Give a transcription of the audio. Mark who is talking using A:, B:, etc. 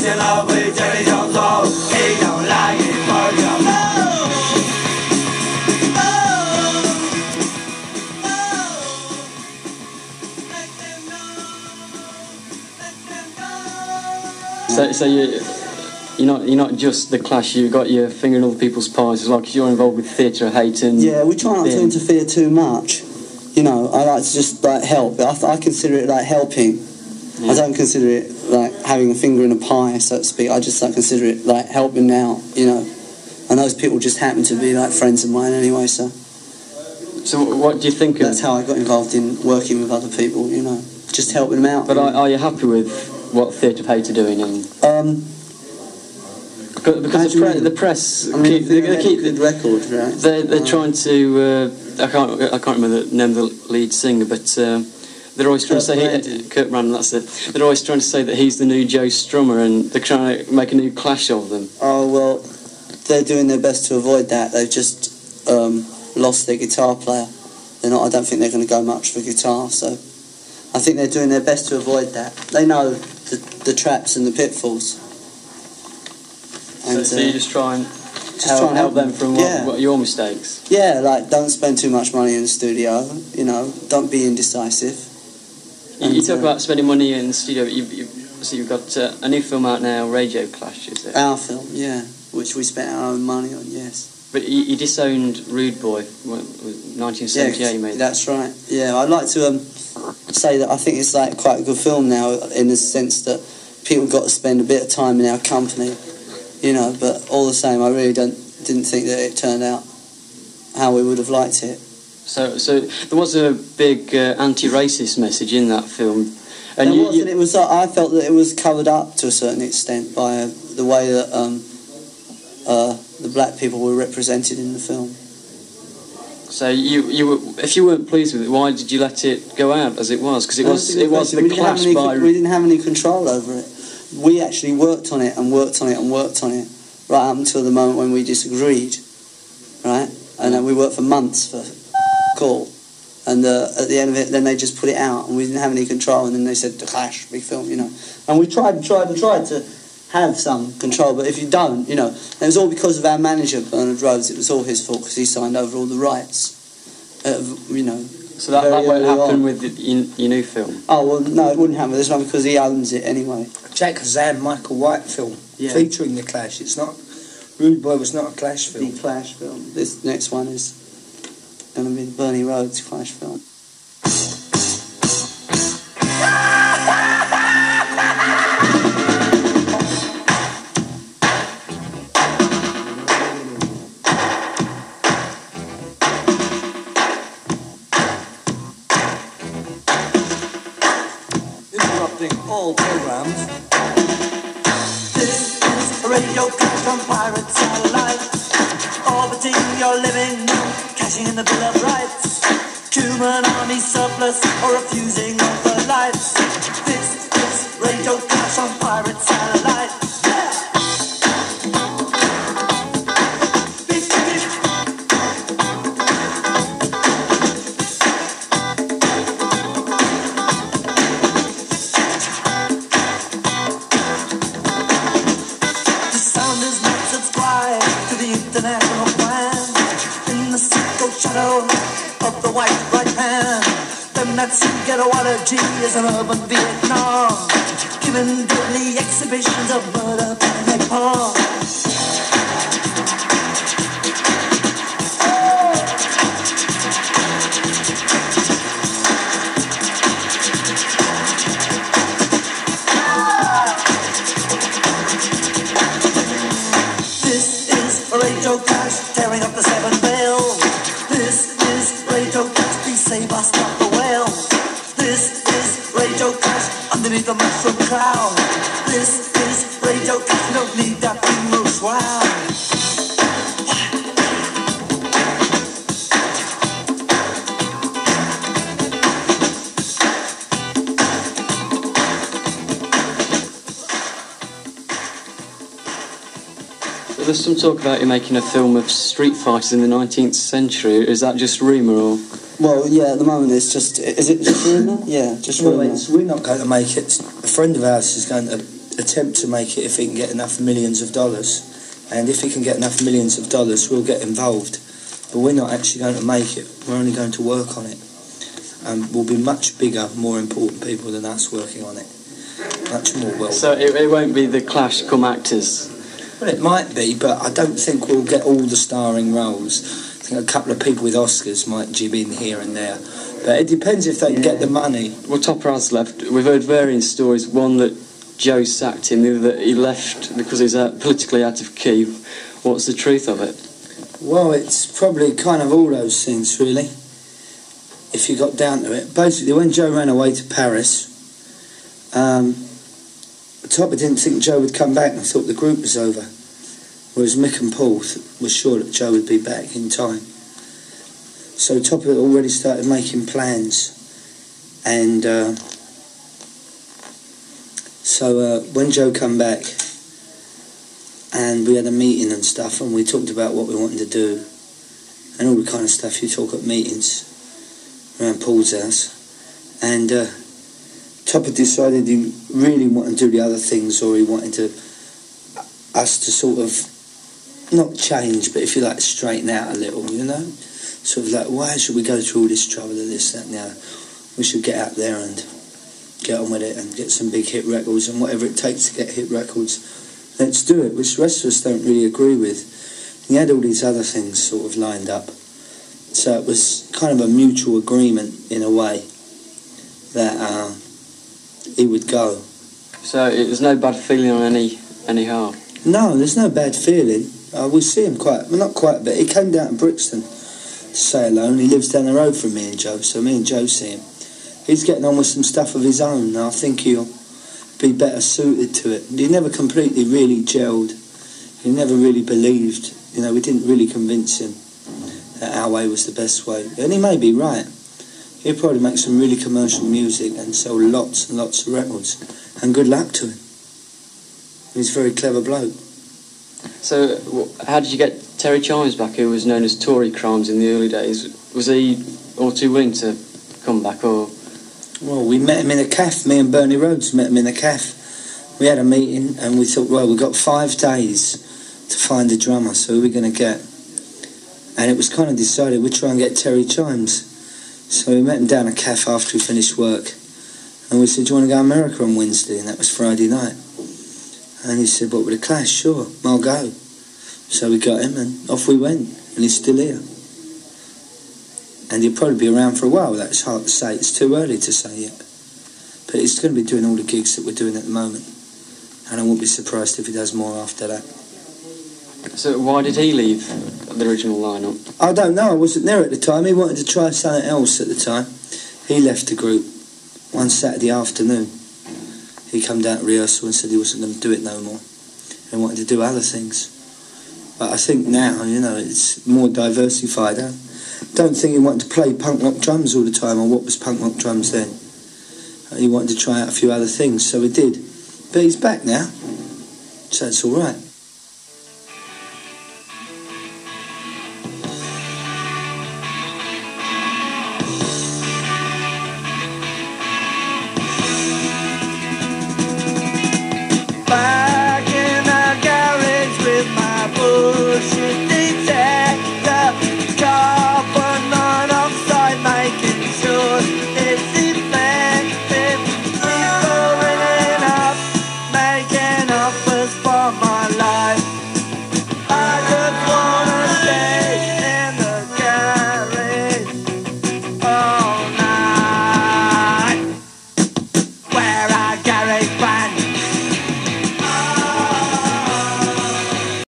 A: He's in love with Jerry Jones, oh, he don't like it for you.
B: So you're not just the Clash. You've got your finger in other people's pies as well, because you're involved with Theatre of Hate and...
C: Yeah, we try not to interfere too much. You know, I like to just like help. I consider it like helping. Yeah. I don't consider it like having a finger in a pie, so to speak. I just like consider it like helping out. You know, and those people just happen to be like friends of mine anyway. So
B: what do you think?
C: That's how I got involved in working with other people. You know, just helping them out.
B: But are you happy with what Theatre of Hate are doing? Because the press,
C: I mean, they keep the record, right?
B: They're trying to. I can't remember the name of the lead singer, but they're always trying to say Kurt Randall. That's it. They're always trying to say that he's the new Joe Strummer, and they're trying to make a new Clash of them.
C: Oh well, they're doing their best to avoid that. They've just lost their guitar player. I don't think they're going to go much for guitar. So I think they're doing their best to avoid that. They know the traps and the pitfalls.
B: And so you just try and help them from what your mistakes.
C: Yeah, like don't spend too much money in the studio. You know, don't be indecisive.
B: You talk about spending money in the studio. You've got a new film out now, Radio Clash, is it?
C: Our film, yeah, which we spent our own money on. Yes.
B: But you disowned Rude Boy, 1978.
C: Yeah,
B: you made.
C: That's right. Yeah, I'd like to say that I think it's like quite a good film now, in the sense that people got to spend a bit of time in our company. You know, but all the same, I really didn't think that it turned out how we would have liked it.
B: So there was a big anti-racist message in that film, and
C: it was. I felt that it was covered up to a certain extent by the way that the black people were represented in the film.
B: So if you weren't pleased with it, why did you let it go out as it was? Because it was the Clash by.
C: We didn't have any control over it. We actually worked on it and worked on it and worked on it right up until the moment when we disagreed, right? And then we worked for months for call, and at the end of it, then they just put it out, and we didn't have any control. And then they said, "The Clash, big film," you know. And we tried to have some control, but if you don't, you know, and it was all because of our manager, Bernard Rhodes. It was all his fault because he signed over all the rights, you know.
B: So that won't happen with your new film?
C: Oh, well, no, it wouldn't happen with this one because he owns it anyway.
D: Jack Kazan, Michael White film, featuring The Clash. It's not... Rude Boy was not a Clash film.
C: The Clash film. This next one is going to be Bernie Rhodes' Clash film.
A: All programs. This is a radio clash from pirate satellite, orbiting your living room, cashing in the Bill of Rights, Cuban army surplus or refusing of the lights. This is radio clash on pirate satellite. Of the white right hand, them that get a water G is an urban Vietnam, giving deadly exhibitions of murder and napalm. This is a radio clash tearing up the Seven Veil. This is Radio Clash, please save us, not the whale. This is Radio Clash, underneath the mushroom cloud. This is Radio Clash, you don't need that funeral shroud.
B: There's some talk about you making a film of street fighters in the 19th century. Is that just rumour or...?
C: Well, yeah, at the moment it's just... Is it just rumour? Yeah, just rumour.
D: We're not going to make it. A friend of ours is going to attempt to make it if he can get enough millions of dollars. And if he can get enough millions of dollars, we'll get involved. But we're not actually going to make it. We're only going to work on it. We'll be much bigger, more important people than us working on it. Much more well.
B: So it won't be the Clash come actors?
D: Well, it might be, but I don't think we'll get all the starring roles. I think a couple of people with Oscars might jib in here and there. But it depends if they can get the money.
B: Well, Topper has left. We've heard varying stories. One that Joe sacked him, the other that he left because he's politically out of key. What's the truth of it?
D: Well, it's probably kind of all those things, really, if you got down to it. Basically, when Joe ran away to Paris, Topper didn't think Joe would come back and thought the group was over, whereas Mick and Paul were sure that Joe would be back in time. So Topper had already started making plans, and so when Joe come back, and we had a meeting and stuff, and we talked about what we wanted to do, and all the kind of stuff you talk at meetings around Paul's house, and Topper decided he really wanted to do the other things, or he wanted us to sort of not change, but if you like, straighten out a little, you know, sort of like, why should we go through all this trouble and this, that, and the other? We should get out there and get on with it and get some big hit records, and whatever it takes to get hit records, let's do it, which the rest of us don't really agree with. He had all these other things sort of lined up, so it was kind of a mutual agreement in a way that he would go. So
B: there's no bad feeling on any half?
D: No, there's no bad feeling. We see him not quite, but he came down to Brixton to say hello, and he lives down the road from me and Joe, so me and Joe see him. He's getting on with some stuff of his own, and I think he'll be better suited to it. He never completely really gelled. He never really believed, you know, we didn't really convince him that our way was the best way. And he may be right. He'll probably make some really commercial music and sell lots and lots of records. And good luck to him. He's a very clever bloke.
B: So, how did you get Terry Chimes back, who was known as Tory Crimes in the early days? Was he all too willing to come back, or...?
D: Well, we met him in a cafe. Me and Bernie Rhodes met him in a cafe. We had a meeting and we thought, well, we've got 5 days to find a drummer, so who are we going to get? And it was kind of decided we'd try and get Terry Chimes. So we met him down a cafe after we finished work. And we said, do you want to go to America on Wednesday? And that was Friday night. And he said, what, with a Clash? Sure, I'll go. So we got him and off we went. And he's still here. And he'll probably be around for a while. That's hard to say. It's too early to say yet. But he's going to be doing all the gigs that we're doing at the moment. And I won't be surprised if he does more after that.
B: So why did he leave the original lineup?
D: I don't know. I wasn't there at the time. He wanted to try something else at the time. He left the group one Saturday afternoon. He came down to rehearsal and said he wasn't going to do it no more. He wanted to do other things. But I think now, you know, it's more diversified. I don't think he wanted to play punk rock drums all the time, or what was punk rock drums then. He wanted to try out a few other things, so he did. But he's back now, so it's all right.
A: Back in the garage with my bullshit detector, carbon monoxide, making sure it's effective. People ringing up, making offers for my life. I just wanna stay in the garage all night. Where a garage band